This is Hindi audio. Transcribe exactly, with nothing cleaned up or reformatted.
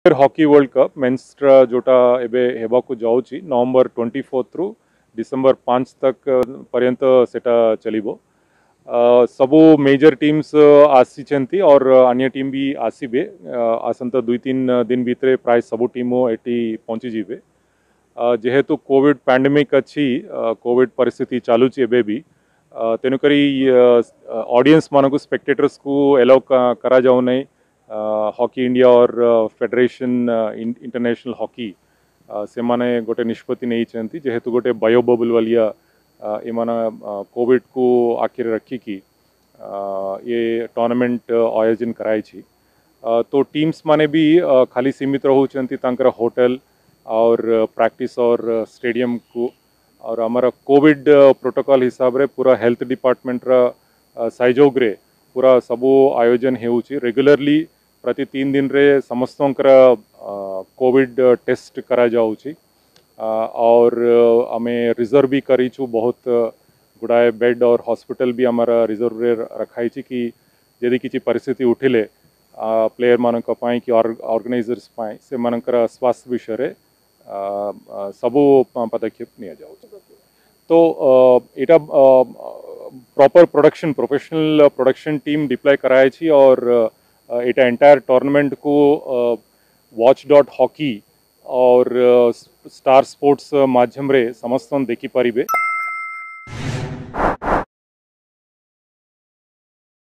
हॉकी वर्ल्ड कप मेन्स जोटा एबे हेबा को जाउची नवंबर ट्वेंटी फोर्थ रु डिसेंबर पाँच तक पर्यंत सेटा चलिबो। सबू मेजर टीम्स आसी और अन्य टीम भी आसबे आसंता दुई तीन दिन भितर प्राय सबू टीम एटी पहुँची जीवे। जेहेतु कोविड पैंडेमिक अच्छी कोविड परिस्थिति चलुची एबे भी तेणुकरी ऑडियंस मानक स्पेक्टेटर्स को एलाउ करा जाऊ नहीं। हॉकी इंडिया और फेडरेशन इंटरनेशनल हॉकी से माने गोटे निष्पत्ति नहीं जेहेतु गोटे बायो बबल वालिया एमान कोविड को आखिर रखी कि ये टूर्नामेंट आयोजन कराई। तो टीम्स माने भी खाली सीमित रहउचंती तांकर होटल और प्रैक्टिस और स्टेडियम को और हमारा कोविड प्रोटोकॉल हिसाब रे पूरा हेल्थ डिपार्टमेंट रा सहयोग रे पूरा सबू आयोजन हेउची। रेगुलरली प्रति तीन दिन रे समस्तों कोविड टेस्ट करा जाउची और आमे रिजर्व भी करीचु बहुत गुड़ाए बेड और हॉस्पिटल भी हमारा रिजर्व रे रखाई कि यदि किसी परिस्थिति उठिले प्लेयर मानक पाई कि ऑर्गेनाइजर्स पाई से मानकर स्वास्थ्य विषय रे सबू पदक्षेप निया जाउची। तो एटा proper production professional production team deploy कराई छी और एटा एंटायर टूर्नामेंट को वॉच डॉट हॉकी और स्टार स्पोर्ट्स माध्यम रे समस्त देखी पारिबे।